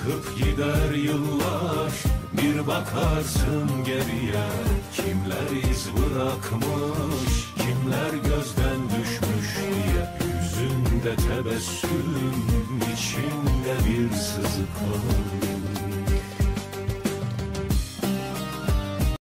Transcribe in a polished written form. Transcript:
Akıp gider yıllar, bir bakarsın geriye. Kimler iz bırakmış, kimler gözden düşmüş diye. Yüzünde tebessüm, içinde bir sızı kalır.